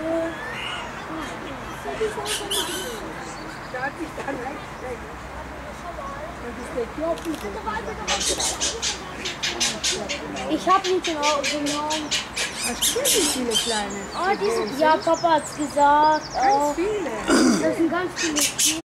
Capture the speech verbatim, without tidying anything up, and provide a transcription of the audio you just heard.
Ich habe nicht genau genommen. Hast du wie viele kleine? Oh, die sind, ja, Papa hat's gesagt. Ganz Oh, viele. das sind ganz viele.